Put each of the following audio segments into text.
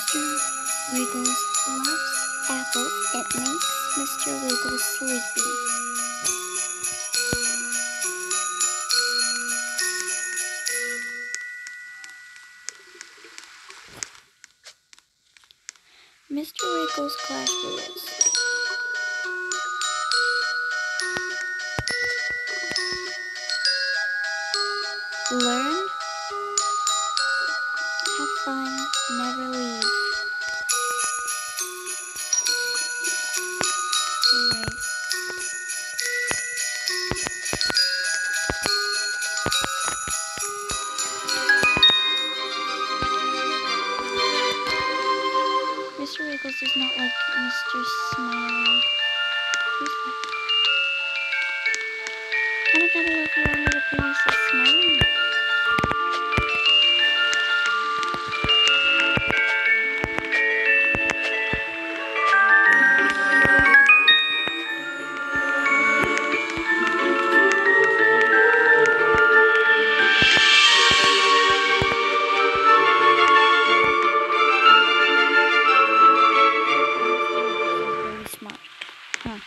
Mr. Wiggles loves apples. It makes Mr. Wiggles sleepy. Mr. Wiggles class rules. Learn, have fun, never leave. Right. Mr. Wiggles does not like Mr. Smiling. Who's that? Kind of gotta love you under the penis is smiling. Very smart. Huh.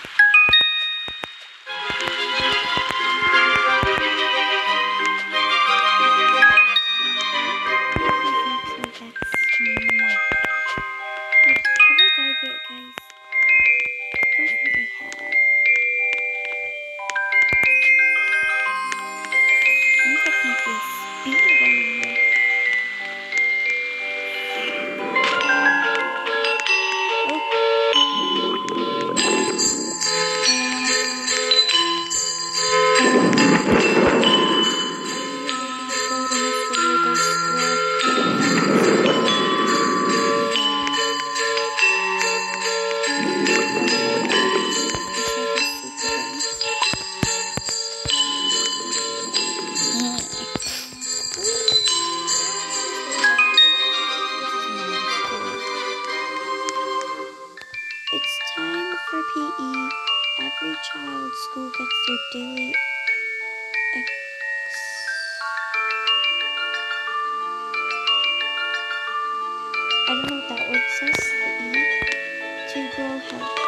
It's time for PE. Every child's school gets their daily I don't know what that word says. The E. To grow health.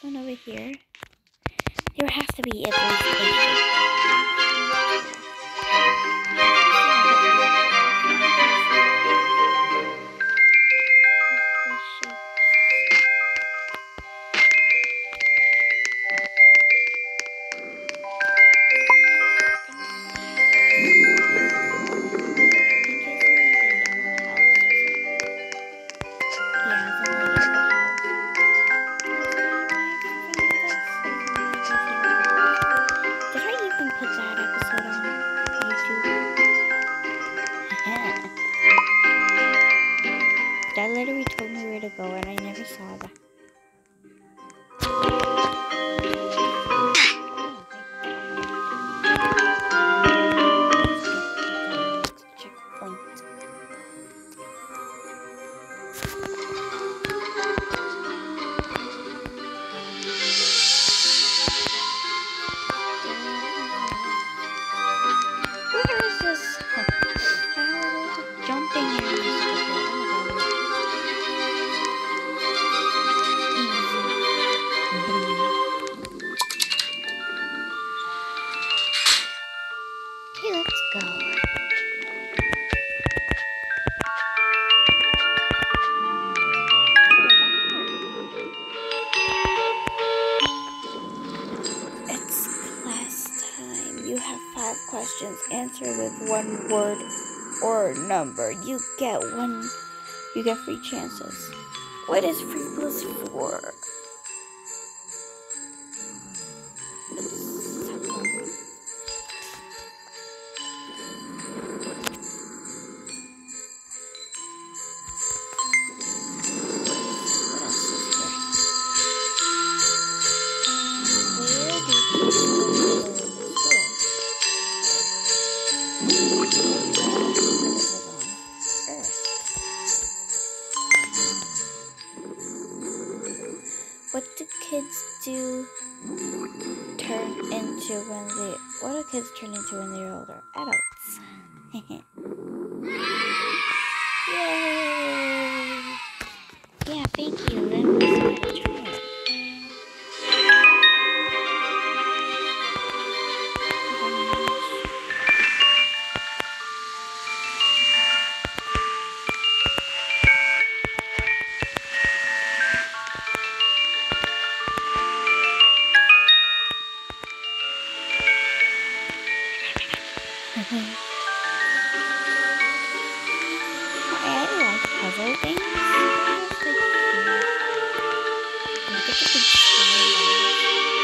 this one over here. There has to be at least a shape. That literally told me where to go and I never saw that. Checkpoint. Where is this? Jumping in. Okay, let's go. It's class time. You have 5 questions. Answer with 1 word or number. You get 3 chances. What is 3 plus 4? What do kids turn into when they're older? Adults. Yay! Yeah, thank you. That was a try. I like puzzle things. Look at the big slide.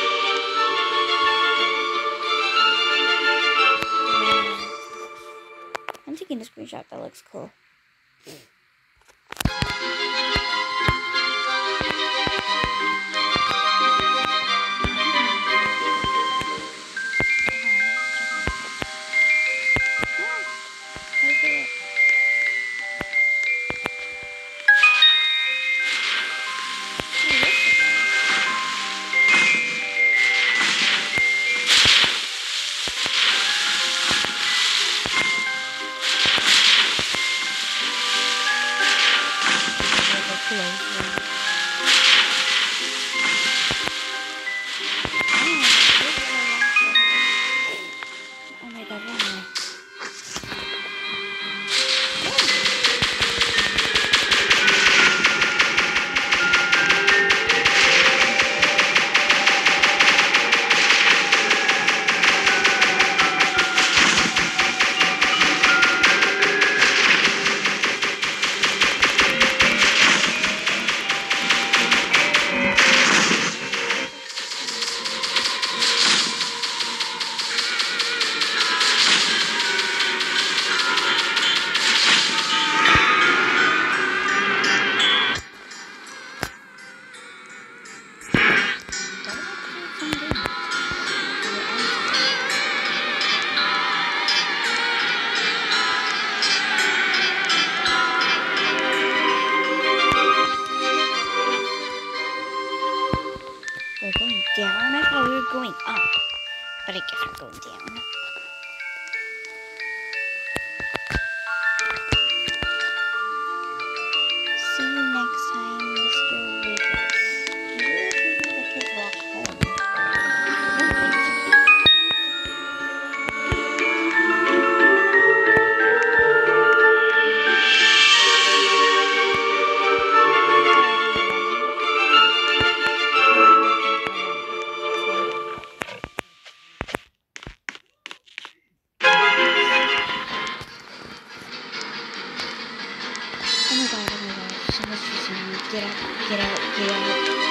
I'm taking a screenshot. That looks cool. We're going down? I thought we were going up. But I guess we're going down. See you next time, Mr. Wiggles. Maybe we'll see the kids This is me. Get out, get out, get out.